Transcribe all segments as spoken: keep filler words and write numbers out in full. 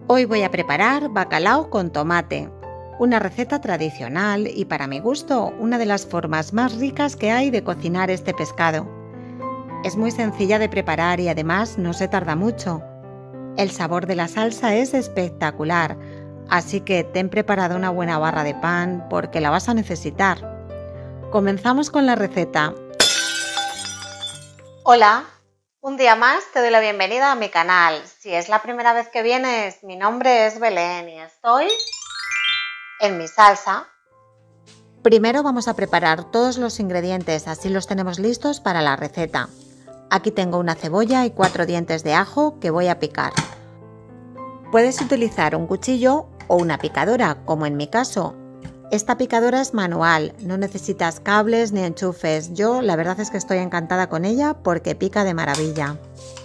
Hoy voy a preparar bacalao con tomate, una receta tradicional y para mi gusto una de las formas más ricas que hay de cocinar este pescado. Es muy sencilla de preparar y además no se tarda mucho. El sabor de la salsa es espectacular, así que ten preparada una buena barra de pan porque la vas a necesitar. Comenzamos con la receta. Hola. Un día más te doy la bienvenida a mi canal. Si es la primera vez que vienes, mi nombre es Belén y estoy en mi salsa. Primero vamos a preparar todos los ingredientes, así los tenemos listos para la receta. Aquí tengo una cebolla y cuatro dientes de ajo que voy a picar. Puedes utilizar un cuchillo o una picadora, como en mi caso. Esta picadora es manual, no necesitas cables ni enchufes. Yo la verdad es que estoy encantada con ella porque pica de maravilla.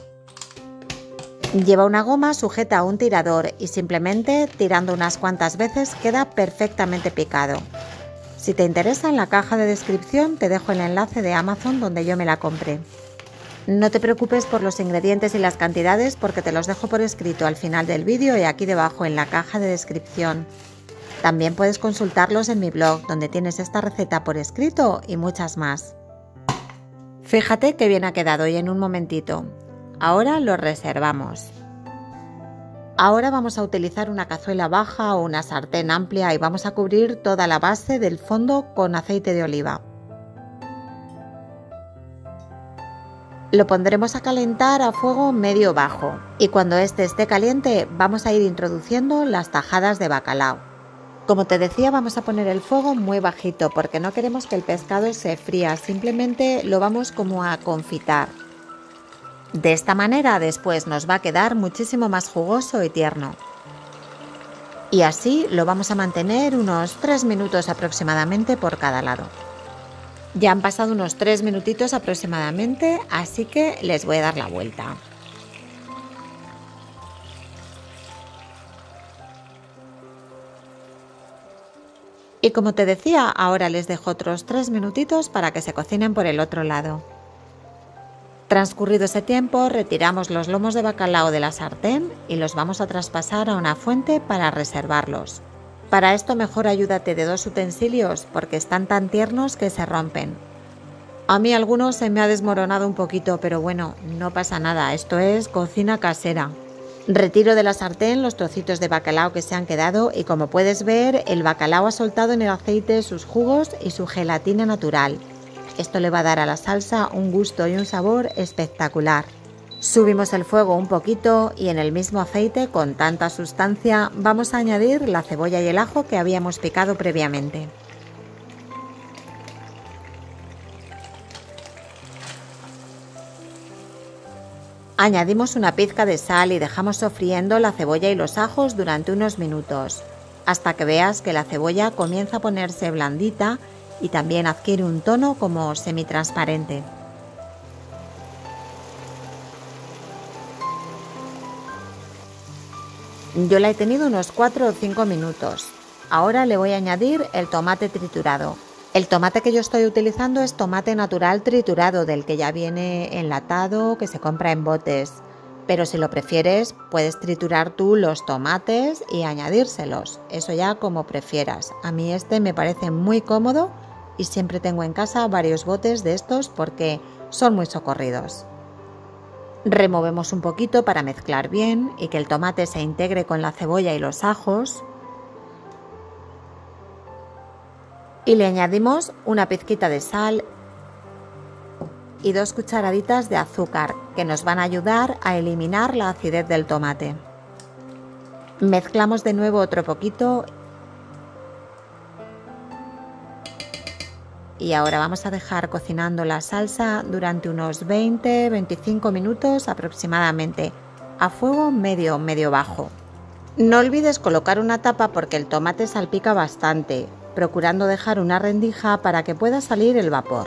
Lleva una goma sujeta a un tirador y simplemente tirando unas cuantas veces queda perfectamente picado. Si te interesa, en la caja de descripción te dejo el enlace de Amazon donde yo me la compré. No te preocupes por los ingredientes y las cantidades porque te los dejo por escrito al final del vídeo y aquí debajo en la caja de descripción. También puedes consultarlos en mi blog, donde tienes esta receta por escrito y muchas más. Fíjate qué bien ha quedado y en un momentito. Ahora lo reservamos. Ahora vamos a utilizar una cazuela baja o una sartén amplia y vamos a cubrir toda la base del fondo con aceite de oliva. Lo pondremos a calentar a fuego medio bajo y cuando este esté caliente vamos a ir introduciendo las tajadas de bacalao. Como te decía, vamos a poner el fuego muy bajito porque no queremos que el pescado se fría, simplemente lo vamos como a confitar. De esta manera después nos va a quedar muchísimo más jugoso y tierno. Y así lo vamos a mantener unos tres minutos aproximadamente por cada lado. Ya han pasado unos tres minutitos aproximadamente, así que les voy a dar la vuelta. Y como te decía, ahora les dejo otros tres minutitos para que se cocinen por el otro lado. Transcurrido ese tiempo, retiramos los lomos de bacalao de la sartén y los vamos a traspasar a una fuente para reservarlos. Para esto mejor ayúdate de dos utensilios porque están tan tiernos que se rompen. A mí algunos se me ha desmoronado un poquito, pero bueno, no pasa nada, esto es cocina casera. Retiro de la sartén los trocitos de bacalao que se han quedado y como puedes ver, el bacalao ha soltado en el aceite sus jugos y su gelatina natural. Esto le va a dar a la salsa un gusto y un sabor espectacular. Subimos el fuego un poquito y en el mismo aceite con tanta sustancia vamos a añadir la cebolla y el ajo que habíamos picado previamente. Añadimos una pizca de sal y dejamos sofriendo la cebolla y los ajos durante unos minutos, hasta que veas que la cebolla comienza a ponerse blandita y también adquiere un tono como semitransparente. Yo la he tenido unos cuatro o cinco minutos. Ahora le voy a añadir el tomate triturado. El tomate que yo estoy utilizando es tomate natural triturado, del que ya viene enlatado, que se compra en botes. Pero si lo prefieres, puedes triturar tú los tomates y añadírselos. Eso ya como prefieras. A mí este me parece muy cómodo y siempre tengo en casa varios botes de estos porque son muy socorridos. Removemos un poquito para mezclar bien y que el tomate se integre con la cebolla y los ajos. Y le añadimos una pizquita de sal y dos cucharaditas de azúcar que nos van a ayudar a eliminar la acidez del tomate. Mezclamos de nuevo otro poquito y ahora vamos a dejar cocinando la salsa durante unos veinte a veinticinco minutos aproximadamente a fuego medio medio bajo. No olvides colocar una tapa porque el tomate salpica bastante, procurando dejar una rendija para que pueda salir el vapor.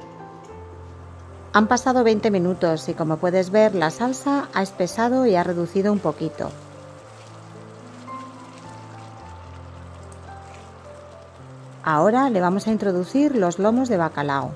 Han pasado veinte minutos y como puedes ver la salsa ha espesado y ha reducido un poquito. Ahora le vamos a introducir los lomos de bacalao.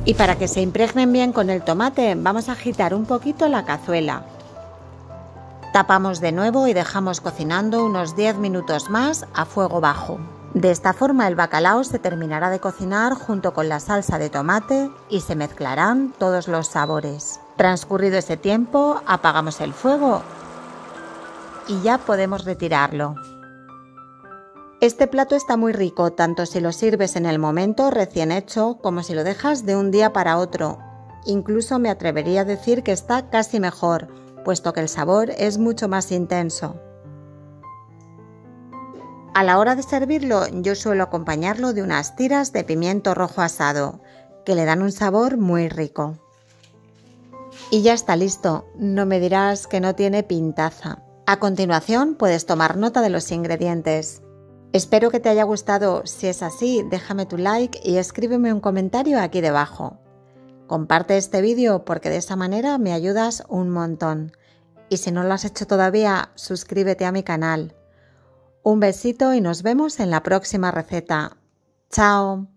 Y para que se impregnen bien con el tomate, vamos a agitar un poquito la cazuela. Tapamos de nuevo y dejamos cocinando unos diez minutos más a fuego bajo. De esta forma el bacalao se terminará de cocinar junto con la salsa de tomate y se mezclarán todos los sabores. Transcurrido ese tiempo, apagamos el fuego y ya podemos retirarlo. Este plato está muy rico, tanto si lo sirves en el momento recién hecho como si lo dejas de un día para otro. Incluso me atrevería a decir que está casi mejor, puesto que el sabor es mucho más intenso. A la hora de servirlo, yo suelo acompañarlo de unas tiras de pimiento rojo asado, que le dan un sabor muy rico. Y ya está listo, no me dirás que no tiene pintaza. A continuación puedes tomar nota de los ingredientes. Espero que te haya gustado, si es así, déjame tu like y escríbeme un comentario aquí debajo. Comparte este vídeo porque de esa manera me ayudas un montón. Y si no lo has hecho todavía, suscríbete a mi canal. Un besito y nos vemos en la próxima receta. ¡Chao!